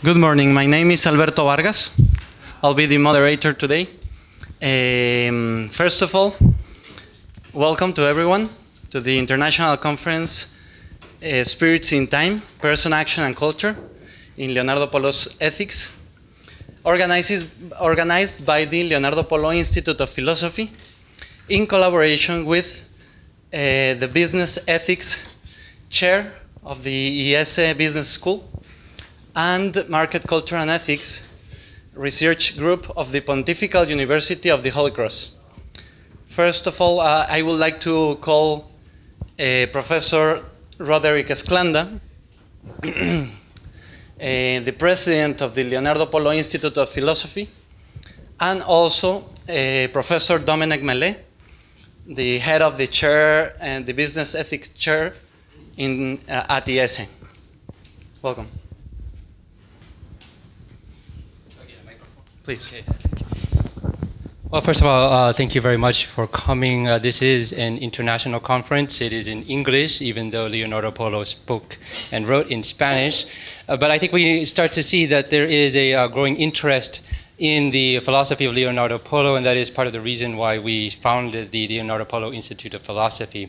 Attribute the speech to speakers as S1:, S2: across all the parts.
S1: Good morning. My name is Alberto Vargas. I'll be the moderator today. First of all, welcome to everyone to the International Conference Spirits in Time, Person, Action and Culture in Leonardo Polo's Ethics, organized by the Leonardo Polo Institute of Philosophy in collaboration with the Business Ethics Chair of the IESE Business School and Market Culture and Ethics Research Group of the Pontifical University of the Holy Cross. First of all, I would like to call Professor Roderick Esclanda, the president of the Leonardo Polo Institute of Philosophy, and also Professor Dominic Mellet, the head of the chair and the business ethics chair at IESE. Welcome. Please.
S2: Okay. Well, first of all, thank you very much for coming. This is an international conference. It is in English, even though Leonardo Polo spoke and wrote in Spanish. But I think we start to see that there is a growing interest in the philosophy of Leonardo Polo, and that is part of the reason why we founded the Leonardo Polo Institute of Philosophy.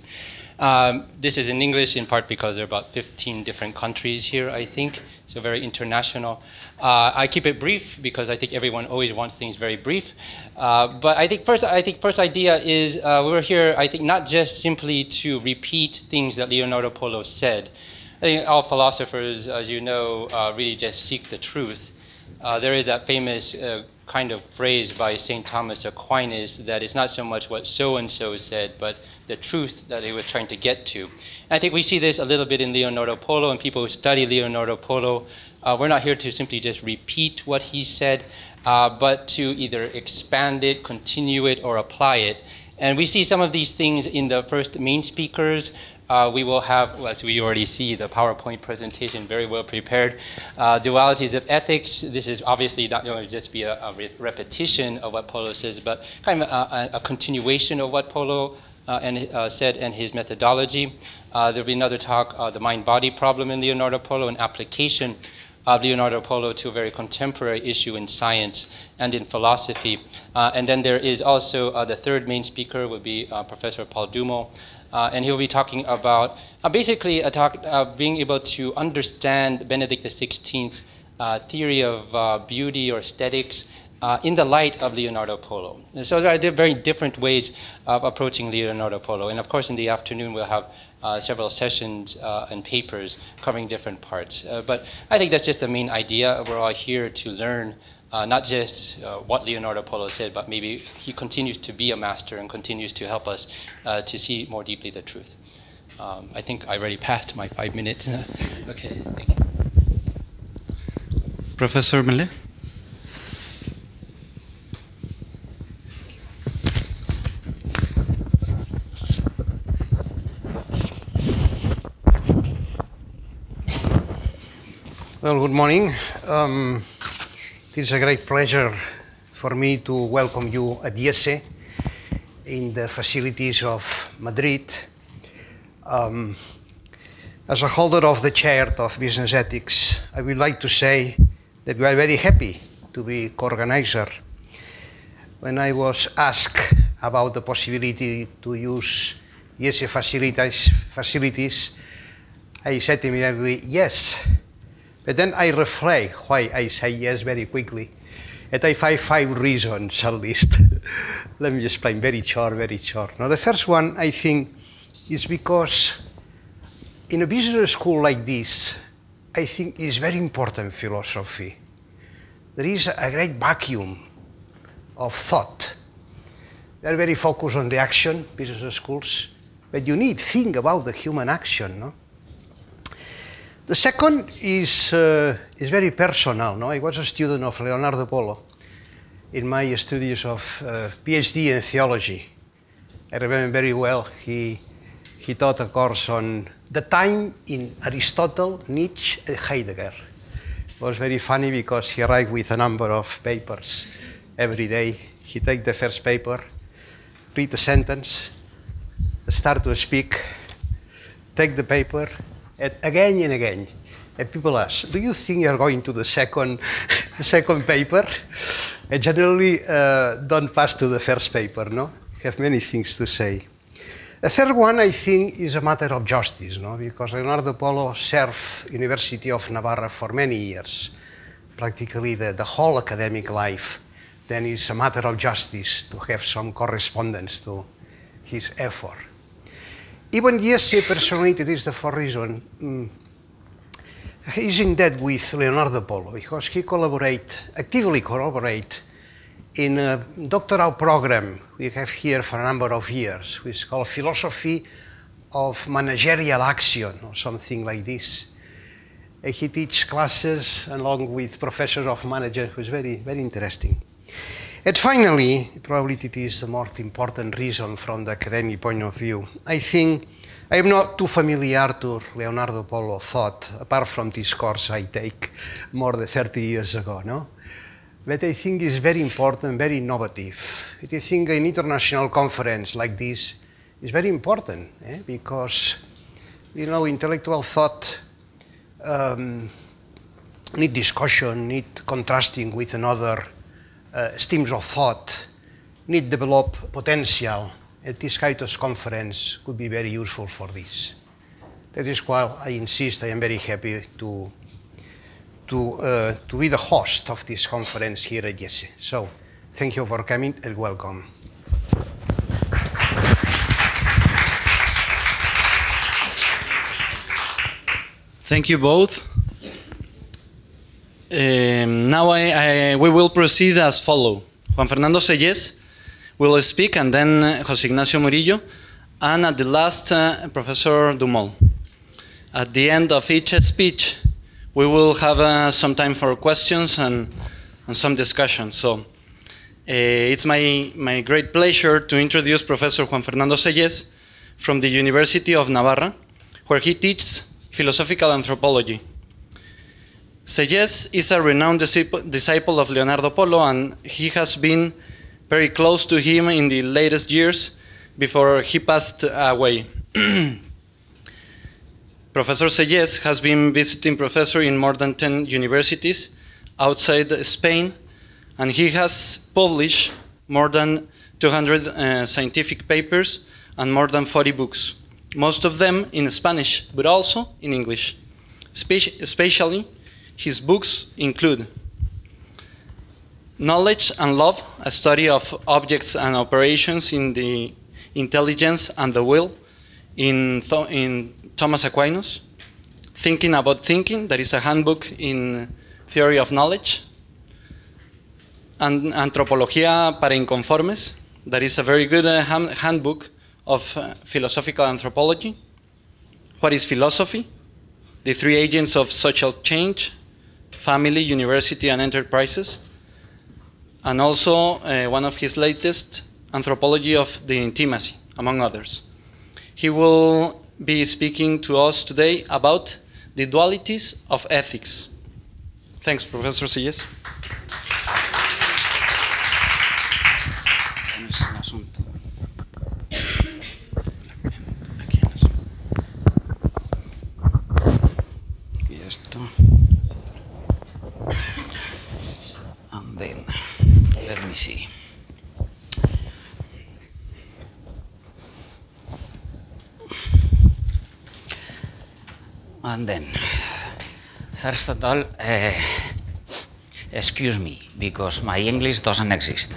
S2: This is in English in part because there are about 15 different countries here, I think, so very international. I keep it brief because I think everyone always wants things very brief. But I think first idea is we're here, I think, not just simply to repeat things that Leonardo Polo said. I think all philosophers, as you know, really just seek the truth. There is that famous kind of phrase by St. Thomas Aquinas that it's not so much what so-and-so said, but the truth that he was trying to get to. And I think we see this a little bit in Leonardo Polo, and people who study Leonardo Polo. We're not here to simply just repeat what he said, but to either expand it, continue it, or apply it. And we see some of these things in the first main speakers. We will have, as we already see, the PowerPoint presentation very well prepared. Dualities of ethics. This is obviously not going to just be a repetition of what Polo says, but kind of a continuation of what Polo said and his methodology. There'll be another talk, the mind-body problem in Leonardo Polo, an application of Leonardo Polo to a very contemporary issue in science and in philosophy. And then there is also the third main speaker would be Professor Paul Dumont, and he'll be talking about basically a talk being able to understand Benedict XVI's theory of beauty or aesthetics in the light of Leonardo Polo. And so there are very different ways of approaching Leonardo Polo. And of course, in the afternoon, we'll have several sessions and papers covering different parts. But I think that's just the main idea. We're all here to learn not just what Leonardo Polo said, but maybe he continues to be a master and continues to help us to see more deeply the truth. I think I already passed my 5 minutes. Okay, thank you.
S1: Professor Mellet.
S3: Well, good morning. It is a great pleasure for me to welcome you at IESE in the facilities of Madrid. As a holder of the chair of business ethics, I would like to say that we are very happy to be co-organizer. When I was asked about the possibility to use IESE facilities, I said immediately yes. But then I reflect why I say yes very quickly. And I find 5 reasons at least. Let me explain very short. Now, the first one, I think, is because in a business school like this, I think it's very important philosophy. There is a great vacuum of thought. They're very focused on the action, business schools, but you need to think about the human action, no? The second is very personal. No? I was a student of Leonardo Polo in my studies of PhD in theology. I remember very well he taught a course on the time in Aristotle, Nietzsche, and Heidegger. It was very funny because he arrived with a number of papers every day. He take the first paper, read the sentence, start to speak, take the paper, and again, And people ask, do you think you're going to the second paper? I generally don't pass to the first paper, no? I have many things to say. The third one, I think, is a matter of justice, no? Because Leonardo Polo served University of Navarre for many years, practically the whole academic life. Then it's a matter of justice to have some correspondence to his effort. Even IESE personally, this is the fourth reason, he's in debt with Leonardo Polo because he actively collaborate in a doctoral program we have here for a number of years, which is called Philosophy of Managerial Action or something like this. And he teaches classes along with Professor of Management, who is very, very interesting. And finally, probably it is the most important reason from the academic point of view. I think I am not too familiar to Leonardo Polo thought, apart from this course I take more than 30 years ago, no? But I think it's very important, very innovative. I think an international conference like this is very important, because, you know, intellectual thought need discussion, need contrasting with another streams of thought, need develop potential. At this kind of conference could be very useful for this. That is why I insist, I am very happy to be the host of this conference here at IESE. So, thank you for coming and welcome.
S1: Thank you both. Now we will proceed as follows. Juan Fernando Sellés will speak, and then José Ignacio Murillo, and at the last, Professor Dumont. At the end of each speech, we will have some time for questions and some discussion. So it's my great pleasure to introduce Professor Juan Fernando Sellés from the University of Navarre, where he teaches philosophical anthropology. Sellés is a renowned disciple of Leonardo Polo, and he has been very close to him in the latest years before he passed away. Professor Sellés has been visiting professor in more than 10 universities outside Spain, and he has published more than 200 scientific papers and more than 40 books, most of them in Spanish, but also in English. Especially, his books include Knowledge and Love, a study of objects and operations in the intelligence and the will in Thomas Aquinas, Thinking About Thinking, that is a handbook in theory of knowledge, and Antropología para Inconformes, that is a very good handbook of philosophical anthropology. What is philosophy? The three agents of social change: family, university, and enterprises. And also one of his latest, Anthropology of the Intimacy, among others. He will be speaking to us today about the dualities of ethics. Thanks, Professor Sellés.
S4: And then, let me see. And then, first of all, excuse me, because my English doesn't exist.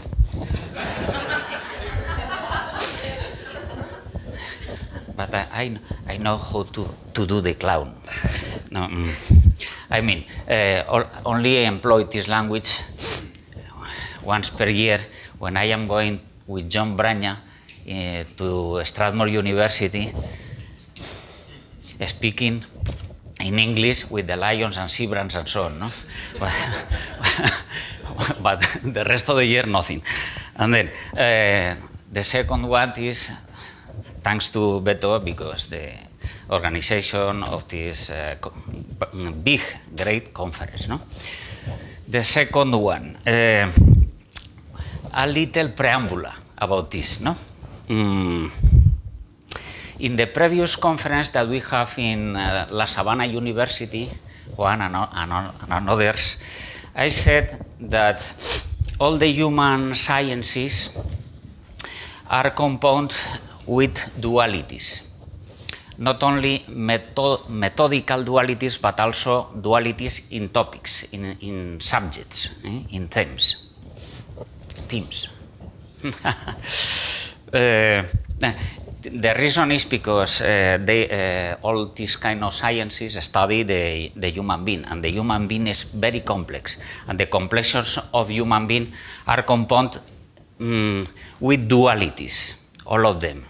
S4: But I know how to do the clown. No, I mean, only employ this language once per year when I am going with John Branya to Strathmore University, speaking in English with the lions and zebrans and so on, no? But the rest of the year, nothing. And then the second one is thanks to Beto, because the organization of this big, great conference, no? The second one, a little preamble about this, no? In the previous conference that we have in La Sabana University, Juan and others, I said that all the human sciences are compounded with dualities. Not only methodical dualities, but also dualities in topics, in subjects, in themes. The reason is because all these kind of sciences study the human being, and the human being is very complex, and the complexions of human being are compounded with dualities, all of them.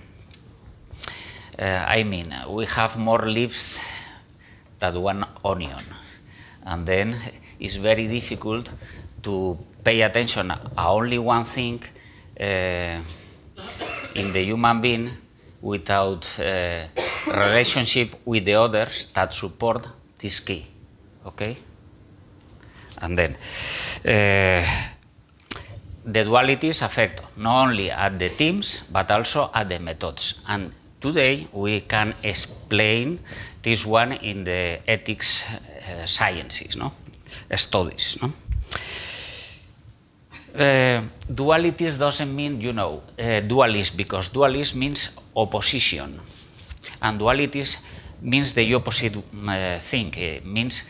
S4: I mean, we have more leaves than one onion, and then it's very difficult to pay attention to only one thing in the human being without relationship with the others that support this key, okay? And then the dualities affect not only at the themes but also at the methods, and today we can explain this one in the ethics sciences, studies. Dualities doesn't mean, dualist, because dualist means opposition, and dualities means the opposite thing. It means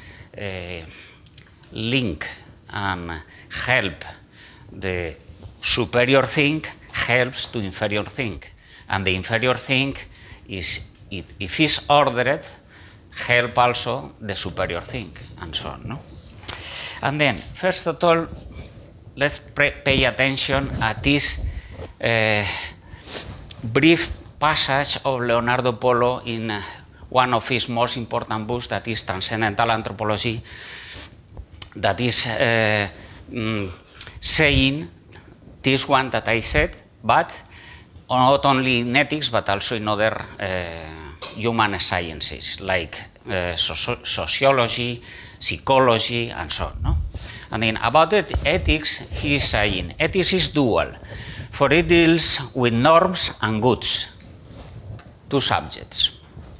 S4: link and help. The superior thing helps to inferior thing, and the inferior thing is, if it's ordered, help also the superior thing, and so on. And then, first of all, let's pay attention at this brief passage of Leonardo Polo in one of his most important books, that is Transcendental Anthropology, that is saying this one that I said, but not only in ethics, but also in other human sciences, like sociology, psychology, and so on. And then about ethics, he is saying, ethics is dual, for it deals with norms and goods, two subjects.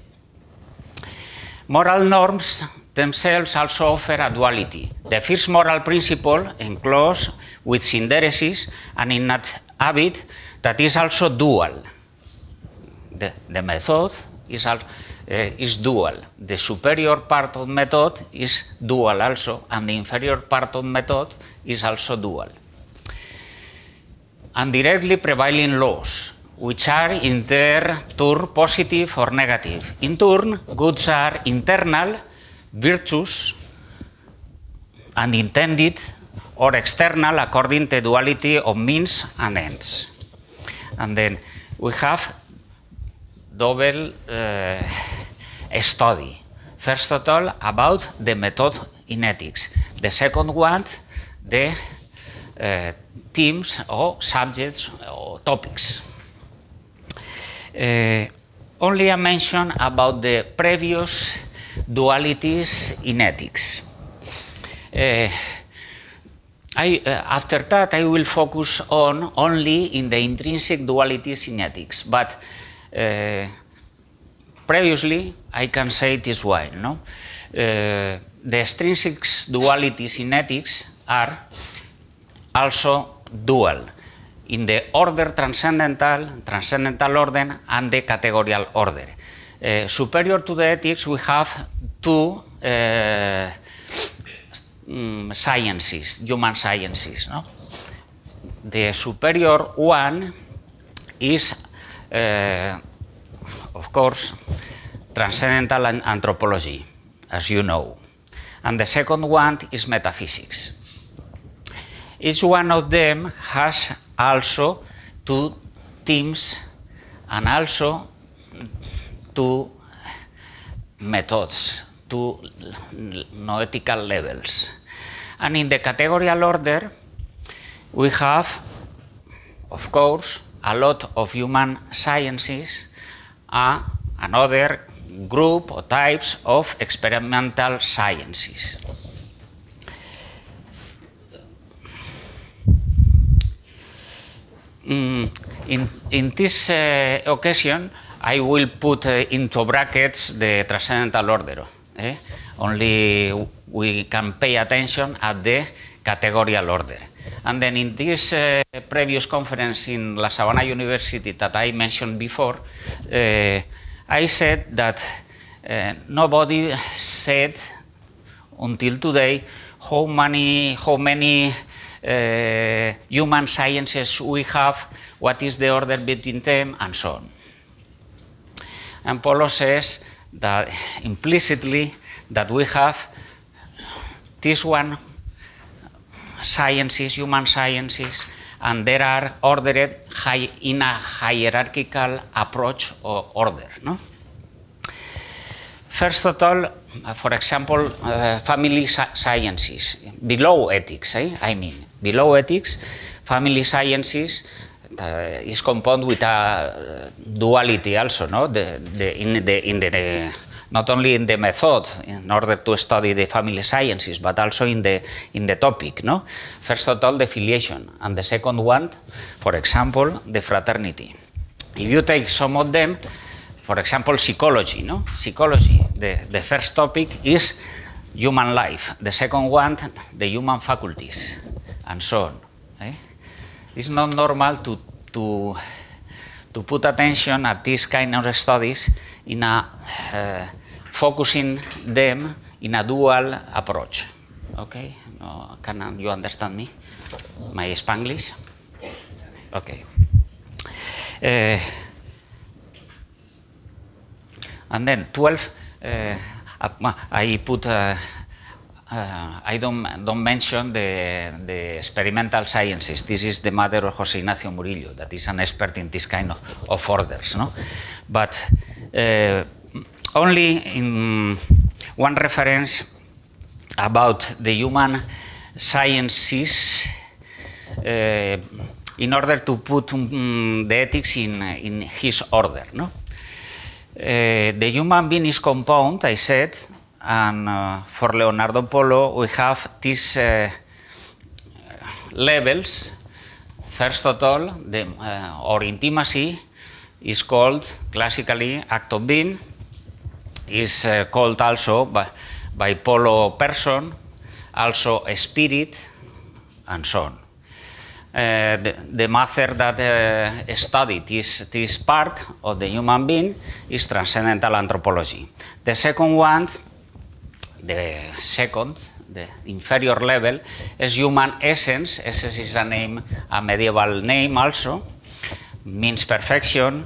S4: Moral norms themselves also offer a duality. The first moral principle enclosed with synderesis and innate habit that is also dual. The method is dual. The superior part of method is dual also, and the inferior part of method is also dual. And directly prevailing laws, which are in their turn positive or negative. In turn, goods are internal virtues and intended or external according to duality of means and ends. And then we have double study. First of all, about the method in ethics. The second one, the themes or subjects or topics. Only a mention about the previous dualities in ethics. After that, I will focus on only in the intrinsic dualities in ethics, but previously I can say this way, the extrinsic dualities in ethics are also dual in the order transcendental order, and the categorical order. Superior to the ethics, we have two sciences, human sciences. The superior one is, of course, transcendental anthropology, as you know, and the second one is metaphysics. Each one of them has also two themes and also two methods, two noetical levels. And in the categorical order, we have, of course, a lot of human sciences, another group or types of experimental sciences. In this occasion, I will put into brackets the transcendental order. Only we can pay attention at the categorical order. And then in this previous conference in La Sabana University that I mentioned before, I said that nobody said until today how many human sciences we have, what is the order between them, and so on. And Polo says that implicitly that we have this one sciences, human sciences, and there are ordered in a hierarchical approach or order. No? First of all, for example, family sciences, below ethics, I mean, below ethics, family sciences is compounded with a duality also, no? Not only in the method in order to study the family sciences, but also in the topic. No? First of all, the filiation, and the second one, for example, the fraternity. If you take some of them, for example, psychology. No? Psychology, the first topic is human life. The second one, the human faculties, and so on. It's not normal to put attention at this kind of studies in a focusing them in a dual approach. Okay, no, can you understand me? My Spanglish? Okay. And then 12. I put. I don't mention the experimental sciences. This is the matter of José Ignacio Murillo, that is an expert in this kind of orders. No? But only in one reference about the human sciences in order to put the ethics in his order. No? The human being is compound, I said, and for Leonardo Polo we have these levels. First of all, our intimacy is called classically act of being, is called also by Polo person, also a spirit, and so on. The method that studied this part of the human being is transcendental anthropology. The second one, the inferior level, is human essence. Essence is a medieval name also, means perfection.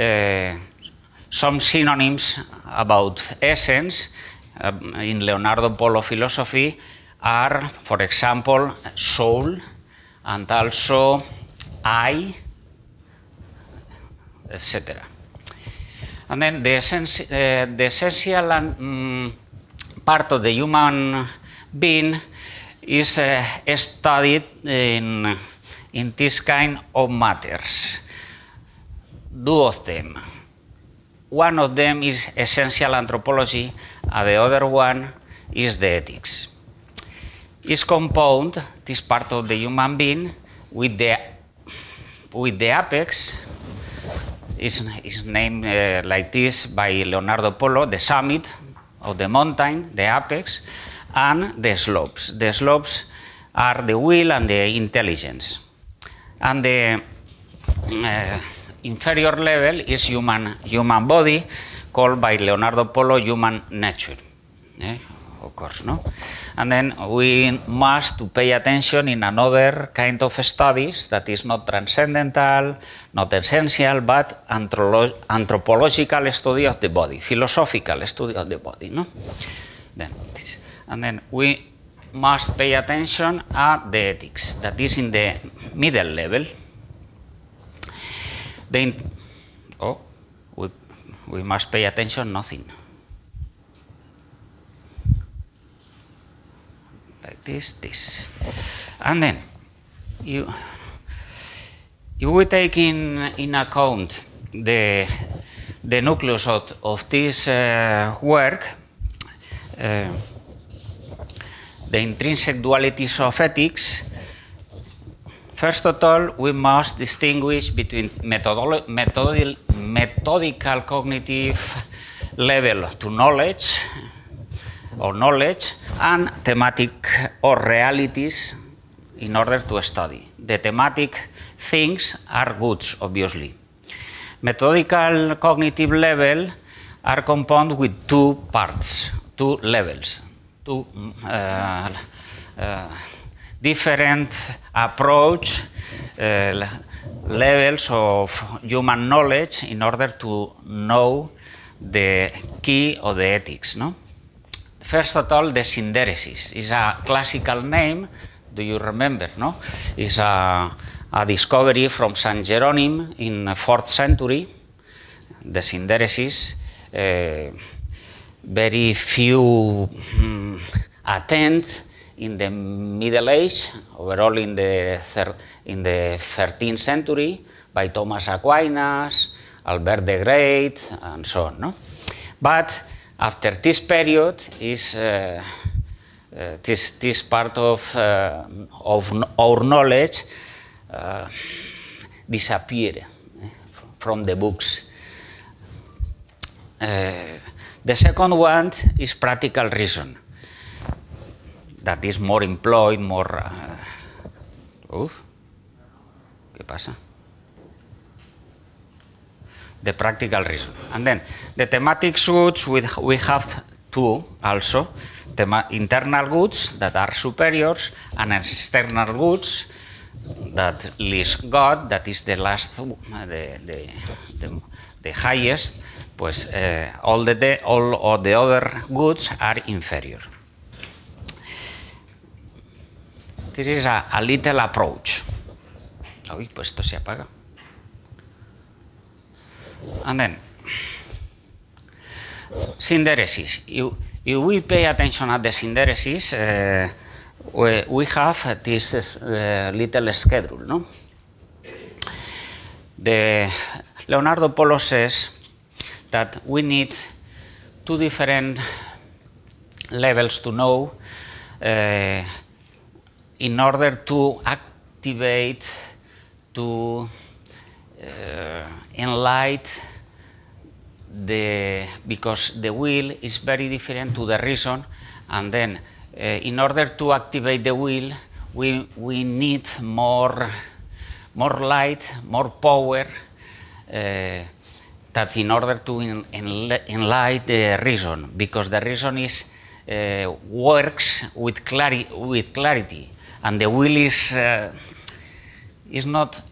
S4: Some synonyms about essence in Leonardo Polo philosophy are, for example, soul, and also I, etc. And then the essential part of the human being is studied in this kind of matters. Two of them. One of them is essential anthropology, and the other one is the ethics. It's compound, this part of the human being, with the apex. Is named like this by Leonardo Polo, the summit of the mountain, the apex, and the slopes. The slopes are the will and the intelligence. And the inferior level is human body, called by Leonardo Polo human nature. Of course, no? And then we must pay attention in another kind of studies that is not transcendental, not essential, but anthropological study of the body, philosophical study of the body. No? And then we must pay attention at the ethics, that is in the middle level. We must pay attention nothing. Like this. And then you will take in account the nucleus of this work, the intrinsic dualities of ethics. First of all, we must distinguish between methodical cognitive level to knowledge and thematic or realities in order to study. The thematic things are goods, obviously. Methodical cognitive level are compounded with two parts, two levels, two different approach levels of human knowledge in order to know the key of the ethics. No? First of all, the synderesis is a classical name. Do you remember? No, it's a discovery from Saint Jeronym in the 4th century. The synderesis. Very few attempts in the Middle Age, overall in the 13th century, by Thomas Aquinas, Albert the Great, and so on. No? But after this period is this part of our knowledge disappeared from the books. The second one is practical reason. That is more employed, more... ¿Qué pasa? The practical reason. And then the thematic goods, we have two also. Internal goods that are superiors and external goods that list God, that is the last, the highest. Pues all of the other goods are inferior. This is a little approach. Uy, pues esto se apaga. And then, synderesis. If we pay attention at the synderesis, we have this little schedule. No? Leonardo Polo says that we need two different levels to know in order to activate, to enlighten because the will is very different to the reason, and then in order to activate the will, we need more light, more power, that in order to enlighten the reason, because the reason is works with clarity, and the will is not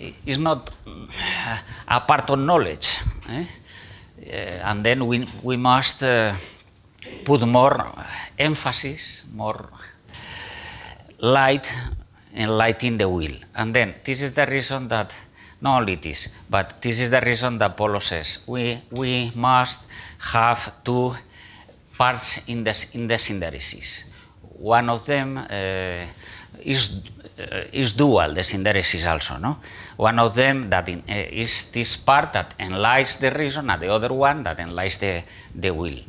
S4: a part of knowledge, and then we must put more emphasis, more light, enlightening the will, and then this is the reason that. Not only this, but this is the reason that Polo says we must have two parts in the synderesis. One of them is dual, the synderesis also. No, one of them that is this part that enlightens the reason, and the other one that enlightens the will.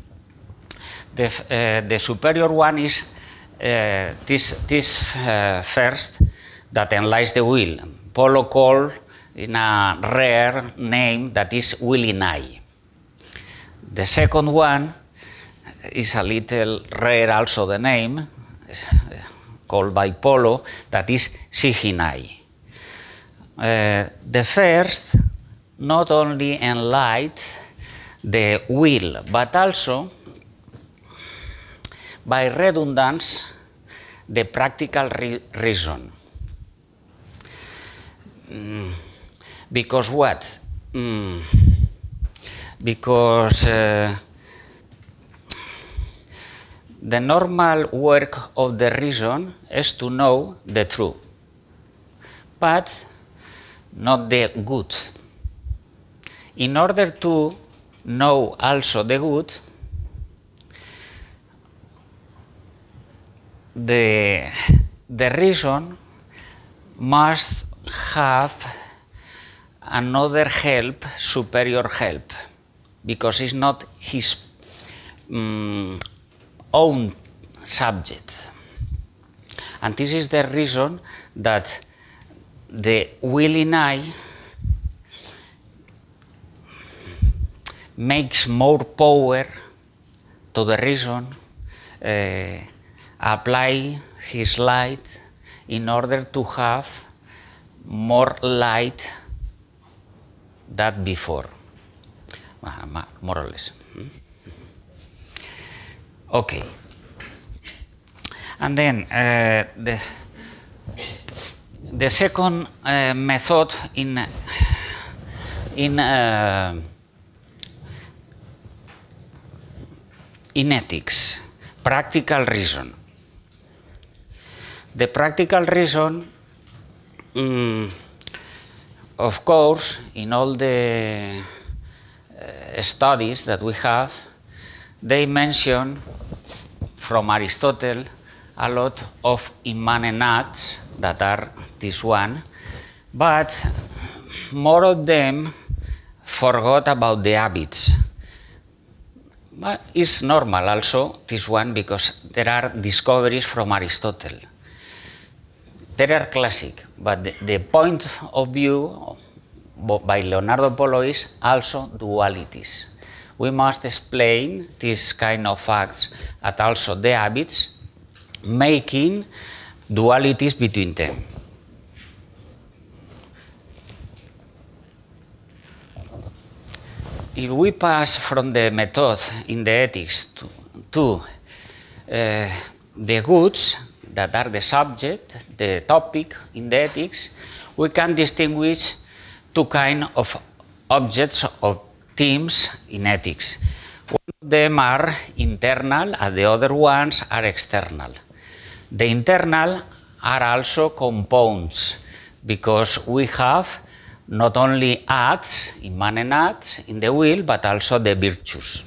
S4: The superior one is this first that enlightens the will. Polo called in a rare name that is willing eye. The second one is a little rare also, the name called by Polo, that is seeing eye. The first not only enlighten the will, but also by redundance the practical reason. Because what? Because the normal work of the reason is to know the truth, but not the good. In order to know also the good, the reason must have another help, superior help, because it's not his own subject. And this is the reason that the will in I makes more power to the reason, apply his light in order to have more light than before, more or less. Okay. And then the second method in ethics, practical reason. The practical reason, of course, in all the studies that we have, they mention from Aristotle a lot of immanent acts that are this one, but more of them forgot about the habits. But it's normal also, this one, because there are discoveries from Aristotle. They are classic, but the point of view by Leonardo Polo is also dualities. We must explain this kind of facts and also the habits, making dualities between them. If we pass from the method in the ethics to the goods that are the subject, the topic in the ethics, we can distinguish two kinds of objects or themes in ethics. One of them are internal and the other ones are external. The internal are also compounds because we have not only acts, immanent acts in the will, but also the virtues.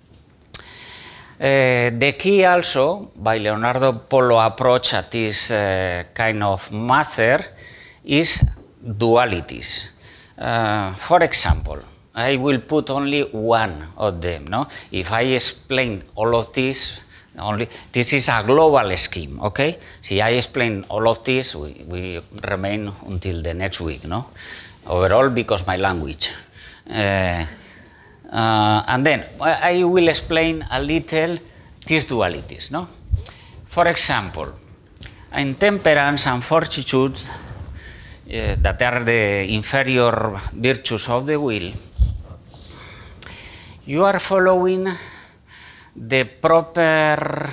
S4: The key also, by Leonardo Polo approach at this kind of matter, is dualities. For example, I will put only one of them. No? If I explain all of this, this is a global scheme, okay? Si I explain all of this, we remain until the next week, no? Overall, because my language. And then I will explain a little these dualities, no? For example, in temperance and fortitude, that are the inferior virtues of the will, you are following the proper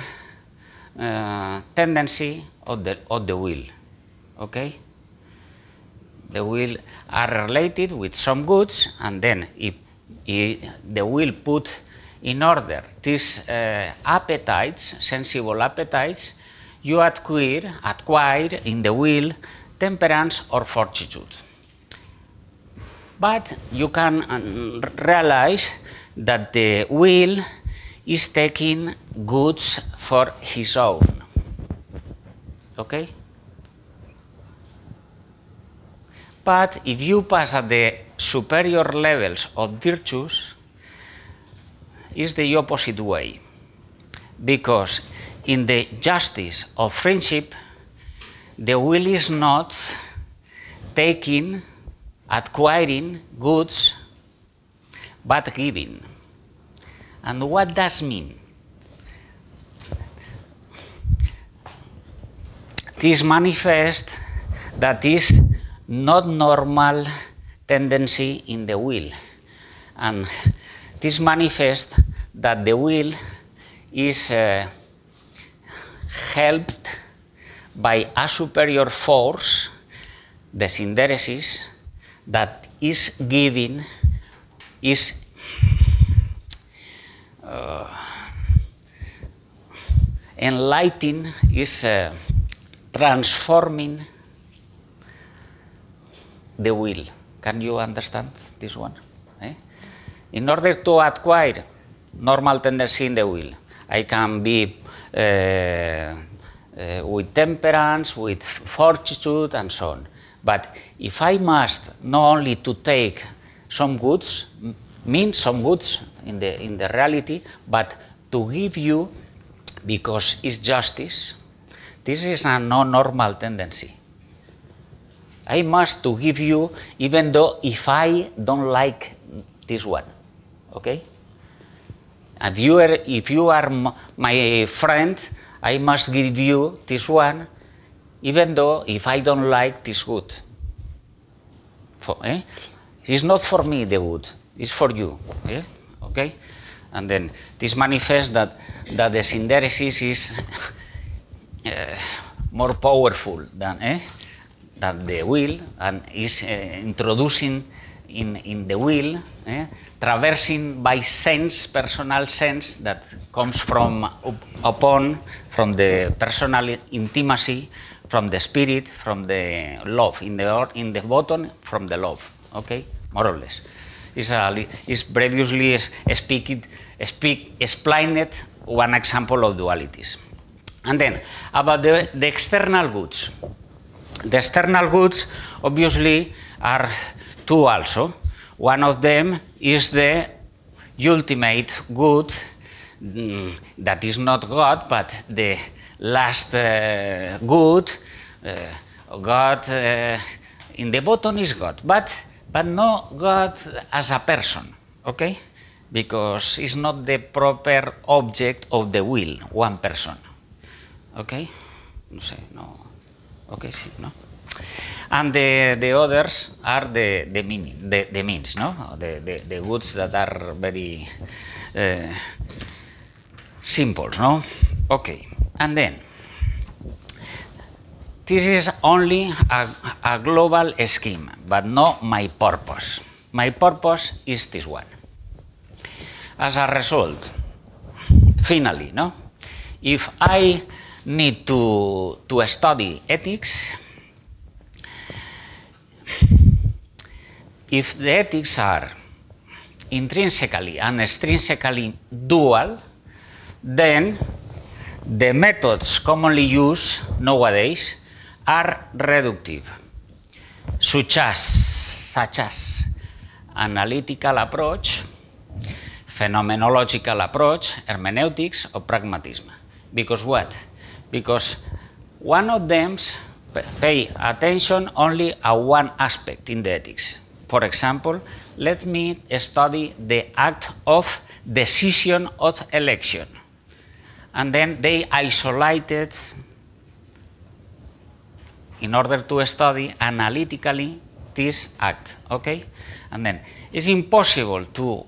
S4: tendency of the will, okay? The will are related with some goods, and then if the will put in order these appetites, sensible appetites, you acquire in the will temperance or fortitude. But you can realize that the will is taking goods for his own, okay? But if you pass at the superior levels of virtues, it's the opposite way. Because in the justice of friendship, the will is not taking, acquiring goods, but giving. And what does mean? This manifests that is not normal tendency in the will. And this manifests that the will is helped by a superior force, the synderesis, that is giving, is enlightening, is transforming the will. Can you understand this one? In order to acquire normal tendency in the will, I can be with temperance, with fortitude, and so on. But if I must not only to take some goods, mean some goods in the reality, but to give you because it's justice, this is a non-normal tendency. I must to give you, even though if I don't like this one, okay? And if you are my friend, I must give you this one, even though if I don't like this good. It's not for me the good, it's for you, okay? And then this manifests that the synthesis is more powerful than the will, and is introducing in the will, traversing by sense, personal sense that comes from the personal intimacy, from the spirit, from the love, in the bottom, from the love, okay, more or less. Is previously explained one example of dualities. And then about the external goods. The external goods obviously are two also. One of them is the ultimate good, that is not God, but the last good. God in the bottom is God, but no God as a person, okay? Because it's not the proper object of the will, one person, okay? No sé, no. Okay, sí, no? And the others are the means, no? The goods that are very simple, no? Okay, and then this is only a global scheme, but not my purpose. My purpose is this one. As a result, finally, no? If I need to study ethics, if the ethics are intrinsically and extrinsically dual, then the methods commonly used nowadays are reductive, such as analytical approach, phenomenological approach, hermeneutics, or pragmatism. Because what? Because one of them pay attention only at one aspect in the ethics. For example, let me study the act of decision of election. And then they isolated in order to study analytically this act, okay? And then it's impossible to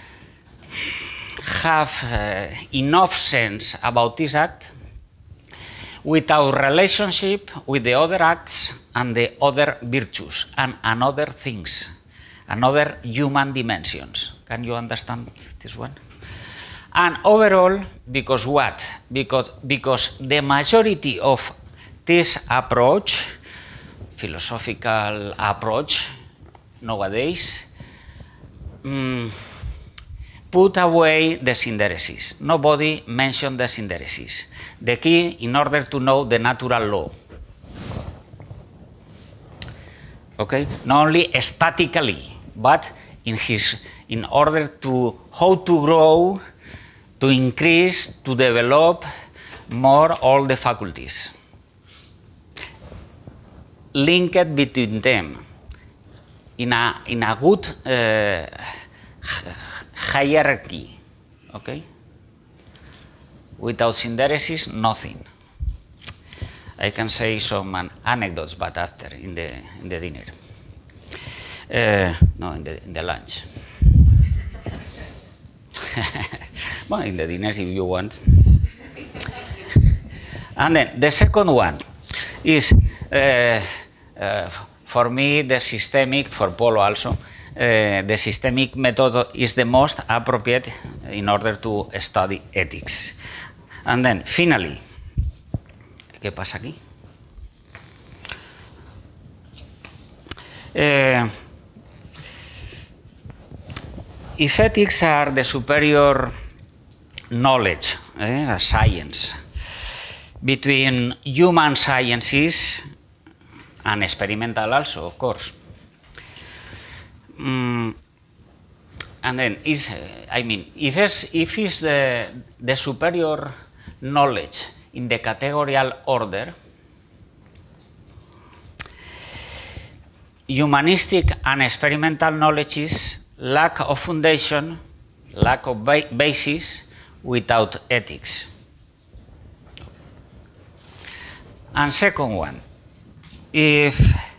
S4: have enough sense about this act without relationship with the other acts and the other virtues and other things, and other human dimensions. Can you understand this one? And overall, because what? Because the majority of this approach, philosophical approach nowadays, put away the synthesis. Nobody mentioned the synthesis. The key in order to know the natural law. Okay? Not only statically, but in order to how to grow, to increase, to develop more all the faculties. Linked between them in a good hierarchy, okay? Without synthesis, nothing. I can say some anecdotes, but after in the dinner. No, in the lunch. Well, in the dinner if you want. And then the second one is, for me, the systemic, for Polo also, the systemic method is the most appropriate in order to study ethics. And then, finally, ¿qué pasa aquí? If ethics are the superior knowledge, science, between human sciences and experimental also, of course. And then, if it's the superior knowledge in the categorical order, humanistic and experimental knowledges, lack of foundation, lack of basis without ethics. And second one, if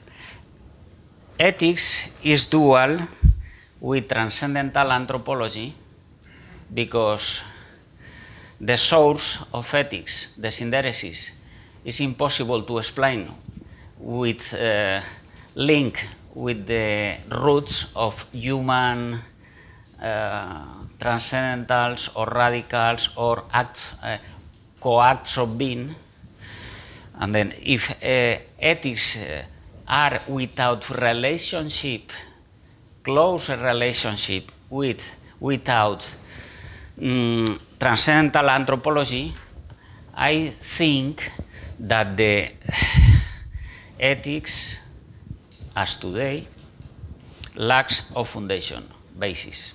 S4: ethics is dual with transcendental anthropology, because the source of ethics, the synthesis, is impossible to explain with link with the roots of human transcendentals or radicals or co-acts of being. And then if ethics are without relationship, close relationship without transcendental anthropology, I think that the ethics as today lacks of foundation, basis.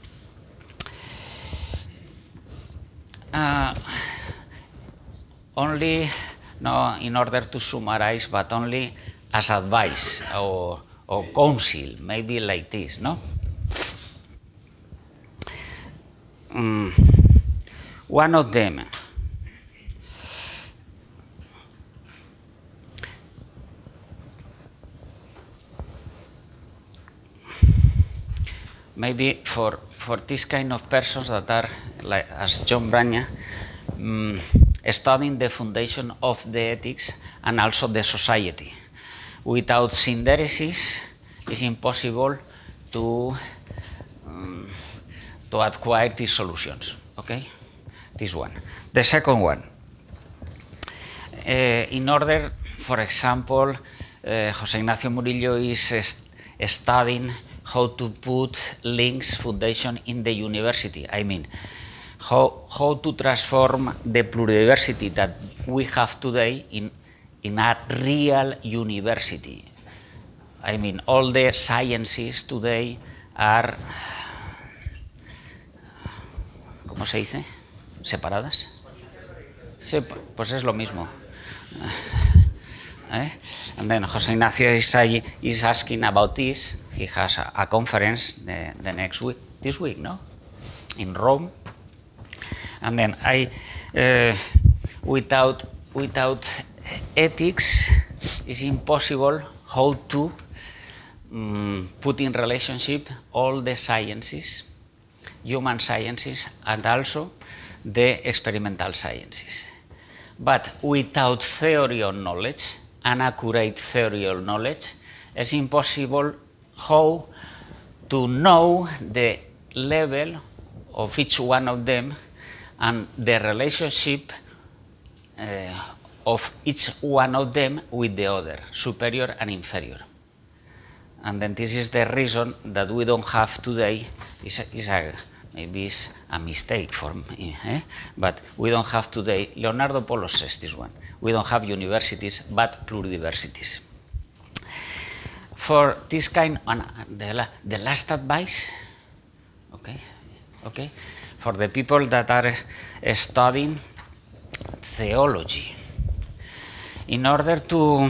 S4: Only, no, in order to summarize, but only as advice or counsel, maybe like this, no? One of them, maybe for this kind of persons that are, like as John Brania, studying the foundation of the ethics and also the society. Without synthesis, it's impossible to acquire these solutions. Okay, this one. The second one, in order, for example, José Ignacio Murillo is studying how to put links foundation in the university. I mean, how to transform the pluridiversity that we have today in a real university. I mean, all the sciences today are, ¿cómo se dice? ¿Separadas? Sí, pues es lo mismo. And then José Ignacio is asking about this. He has a conference the next week, this week, no? In Rome. And then without ethics, it's impossible how to put in relationship all the sciences, human sciences, and also the experimental sciences. But without theory of knowledge, an accurate theory of knowledge, it's impossible how to know the level of each one of them and the relationship of each one of them with the other, superior and inferior. And then this is the reason that we don't have today, maybe it's a mistake for me, but we don't have today, Leonardo Polo says this one, we don't have universities but pluridiversities. For this kind, the last advice, okay, for the people that are studying theology, in order to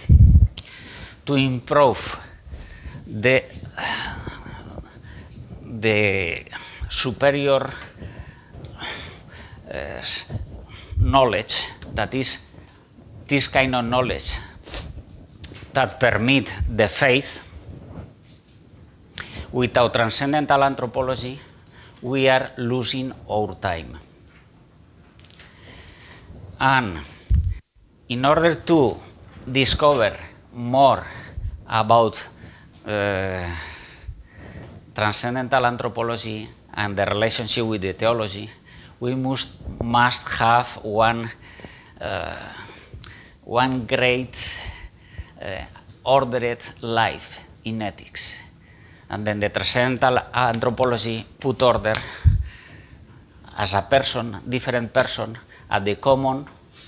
S4: improve the superior knowledge, that is this kind of knowledge that permit the faith, without transcendental anthropology, we are losing our time. And in order to discover more about transcendental anthropology and the relationship with the theology, we must have one great ordered life in ethics. And then the transcendental anthropology put order as a person, different person, at the common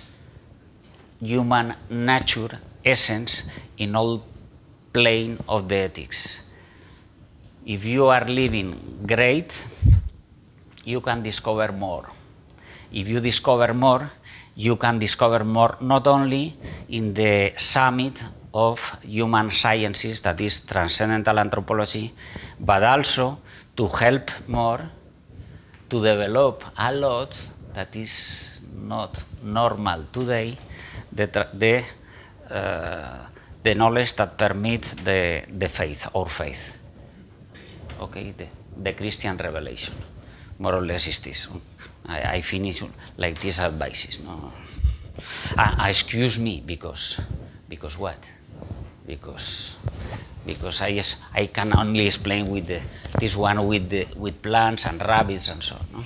S4: human nature, essence, in all plane of the ethics. If you are living great, you can discover more. If you discover more, you can discover more not only in the summit of human sciences, that is transcendental anthropology, but also to help more to develop a lot that is not normal today, the knowledge that permits the faith, our faith. Okay, the Christian revelation, more or less is this. I finish like these advices. No? Excuse me, because what? Because I can only explain with this one with plants and rabbits and so on. No?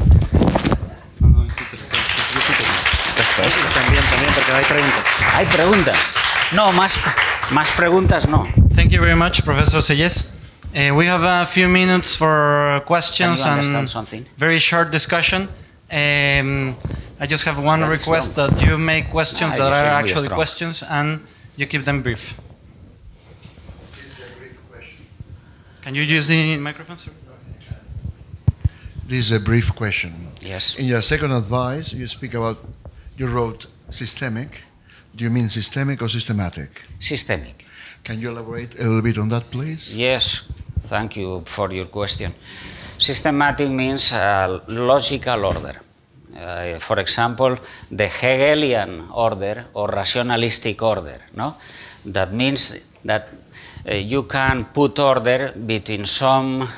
S1: También, porque hay preguntas.
S4: Hay preguntas. No, más preguntas no.
S1: Thank you very much, Professor Sellés. We have a few minutes for questions and very short discussion. I just have one request, that you make questions that are actually questions and you keep them brief.
S5: This is a brief question.
S1: Can you use the microphone, sir?
S5: This is a brief question.
S4: Yes.
S5: In your second advice, you speak about, you wrote systemic. Do you mean systemic or systematic?
S4: Systemic.
S5: Can you elaborate a little bit on that, please?
S4: Yes, thank you for your question. Systematic means logical order. For example, the Hegelian order or rationalistic order. No? That means that you can put order between some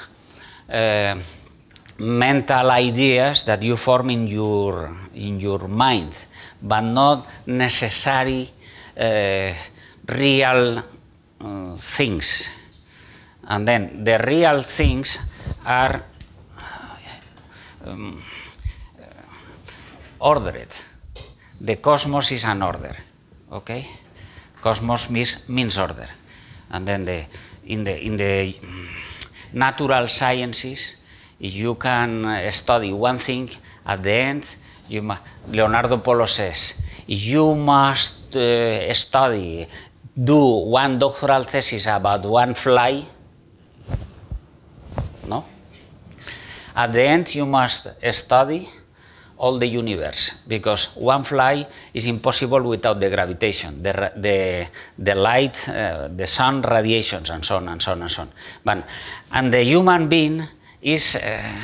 S4: mental ideas that you form in your mind, but not necessary real things. And then the real things are ordered. The cosmos is an order, okay? Cosmos means order. And then in the natural sciences, you can study one thing. At the end, Leonardo Polo says, you must do one doctoral thesis about one fly. No? At the end, you must study all the universe, because one fly is impossible without the gravitation, the light, the sun radiations, and so on and so on and so on. And the human being is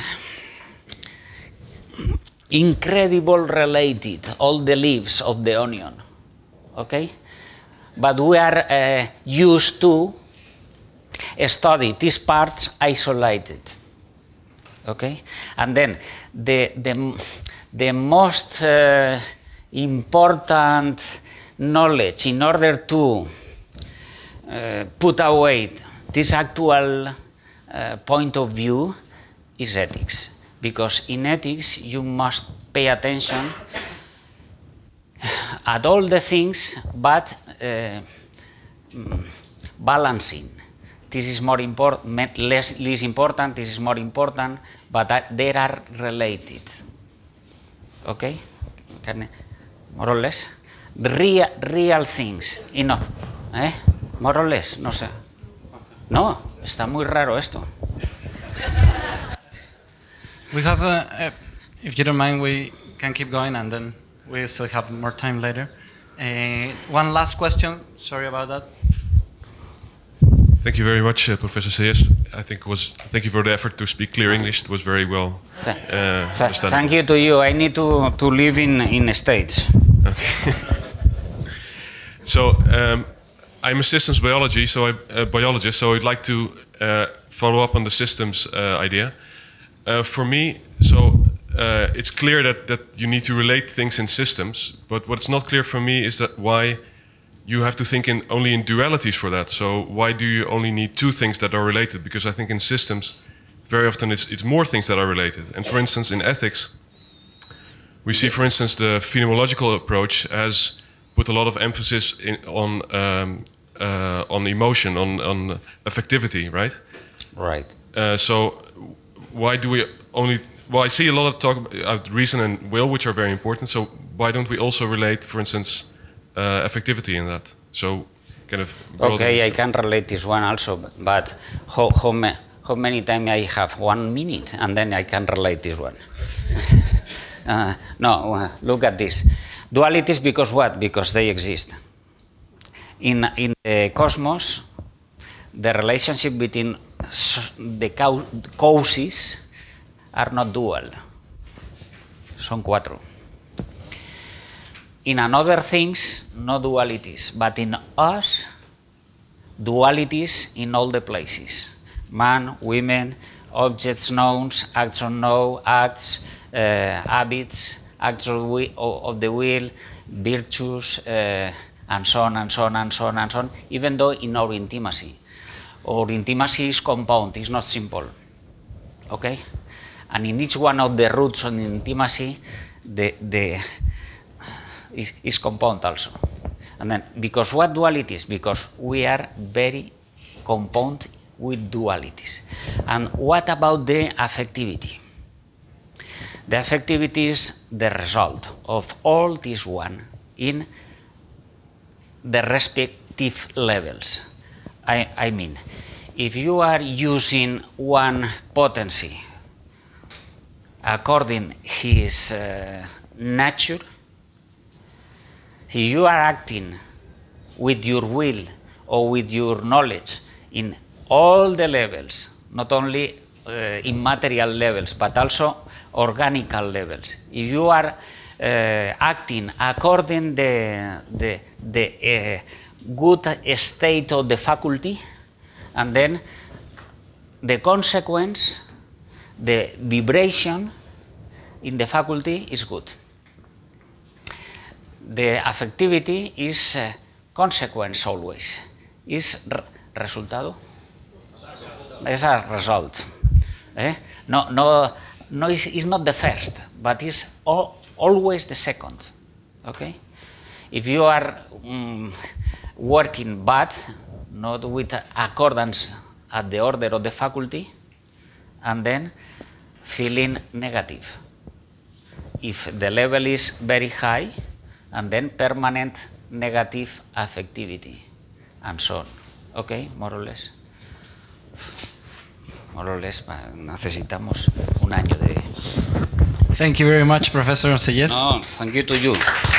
S4: incredible related, all the leaves of the onion, okay? But we are used to study these parts isolated, okay? And then the most important knowledge in order to put away this actual point of view is ethics. Because in ethics you must pay attention at all the things, but balancing. This is more important, less important, this is more important, but they are related. Okay? More or less. Real things. Y no. More or less, no sé. No, está muy raro esto.
S1: We have, if you don't mind, we can keep going and then we still have more time later. One last question, sorry about that.
S6: Thank you very much, Professor Sellés. Thank you for the effort to speak clear English. It was very well understandable.
S4: Thank you to you. I need to live in the States.
S6: Okay. So I'm a systems biologist, so I'd like to follow up on the systems idea. For me, it's clear that you need to relate things in systems, but what's not clear for me is that why you have to think only in dualities for that. So why do you only need two things that are related? Because I think in systems, very often it's more things that are related. And for instance, in ethics, we see, for instance, the phenomenological approach has put a lot of emphasis on emotion, on affectivity, right?
S4: Right.
S6: So why do we only? Well, I see a lot of talk about reason and will, which are very important. So why don't we also relate, for instance, affectivity in that? So kind of.
S4: Okay, I can relate this one also, but how many times I have 1 minute and then I can relate this one? No, look at this. Dualities, because what? Because they exist. In the cosmos, the relationship between the causes are not dual. Son 4. In another things, no dualities, but in us, dualities in all the places. Man, women, objects, nouns, acts unknown, acts, habits, acts of the will, virtues, and so on, and so on, and so on, and so on, even though in our intimacy. Our intimacy is compound, it's not simple. Okay? And in each one of the roots of intimacy, is compound also. And then, because what dualities? Because we are very compound with dualities. And what about the affectivity? The affectivity is the result of all this one in the respective levels. I mean, if you are using one potency according his nature, if you are acting with your will or with your knowledge in all the levels, not only immaterial levels, but also organical levels, if you are acting according the good state of the faculty, and then the consequence, the vibration in the faculty is good. The affectivity is consequence always, is resultado, es a result. No, it's not the first, but it's always the second. Okay? If you are working bad, not with accordance at the order of the faculty, and then feeling negative. If the level is very high, and then permanent negative affectivity, and so on. Okay, more or less. More or less, necesitamos un año de...
S7: Thank you very much, Professor Sellés.
S4: No, thank you to you.